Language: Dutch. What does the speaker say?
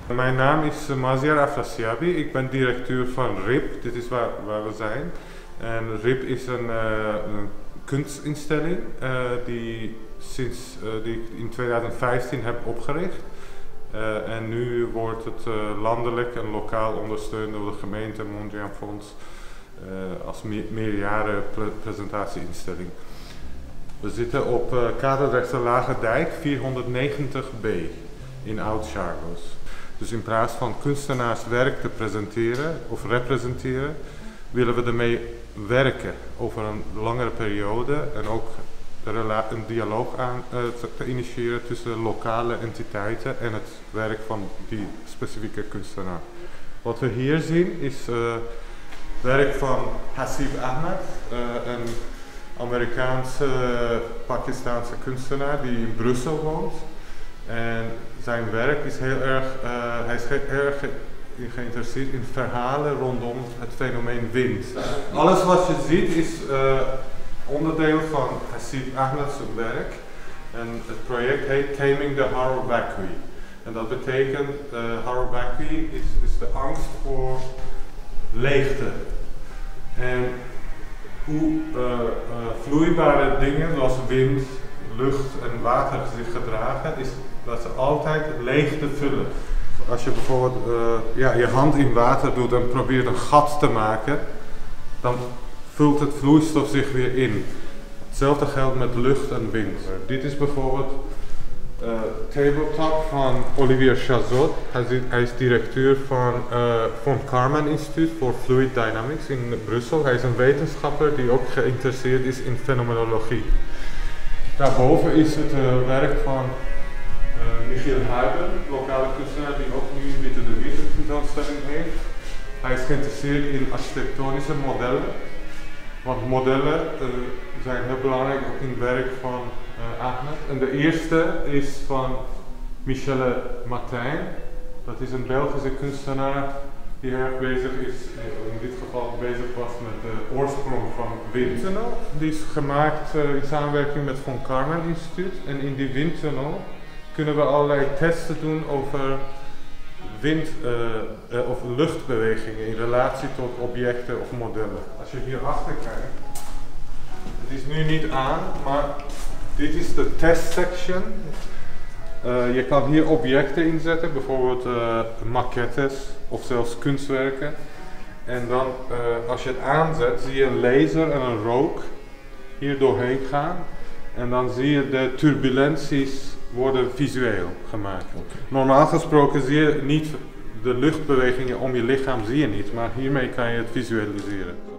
Mijn naam is Maziar Afrasiabi. Ik ben directeur van RIP. Dit is waar we zijn. En RIP is een kunstinstelling die ik in 2015 heb opgericht. En nu wordt het landelijk en lokaal ondersteund door de gemeente Mondriaan Fonds als meerjaren presentatieinstelling. We zitten op Katendrechtse Lage Dijk 490B in Oud-Charloes. Dus in plaats van kunstenaarswerk te presenteren of representeren, willen we ermee werken over een langere periode en ook een dialoog te initiëren tussen lokale entiteiten en het werk van die specifieke kunstenaar. Wat we hier zien is werk van Hasib Ahmed, een Amerikaanse-Pakistaanse kunstenaar die in Brussel woont. En zijn werk is hij is heel erg geïnteresseerd in verhalen rondom het fenomeen wind. Alles wat je ziet is onderdeel van Hasib Ahmed's werk. En het project heet Taming the Horror Vacui. En dat betekent, horror vacui is de angst voor leegte. En hoe vloeibare dingen zoals wind, lucht en water zich gedragen, is dat ze altijd leegte vullen. Als je bijvoorbeeld je hand in water doet en probeert een gat te maken, dan vult het vloeistof zich weer in. Hetzelfde geldt met lucht en wind. Dit is bijvoorbeeld tabletop van Olivier Chazot. Hij is directeur van Von Karman Instituut voor Fluid Dynamics in Brussel. Hij is een wetenschapper die ook geïnteresseerd is in fenomenologie. Daarboven is het werk van Michiel Huiben, lokale kunstenaar die ook nu een Witte de Witte tentoonstelling heeft. Hij is geïnteresseerd in architectonische modellen. Want modellen zijn heel belangrijk ook in het werk van Ahmed. En de eerste is van Michele Martijn. Dat is een Belgische kunstenaar die erg bezig is, in dit geval bezig was met de oorsprong van windtunnel. Die is gemaakt in samenwerking met Von Karman Instituut. En in die windtunnel kunnen we allerlei testen doen over of luchtbewegingen in relatie tot objecten of modellen. Als je hier achter kijkt, het is nu niet aan, maar dit is de test section. Je kan hier objecten inzetten, bijvoorbeeld maquettes of zelfs kunstwerken. En dan als je het aanzet, zie je een laser en een rook hier doorheen gaan. En dan zie je de turbulenties worden visueel gemaakt. Okay. Normaal gesproken zie je niet de luchtbewegingen om je lichaam, zie je niet, maar hiermee kan je het visualiseren.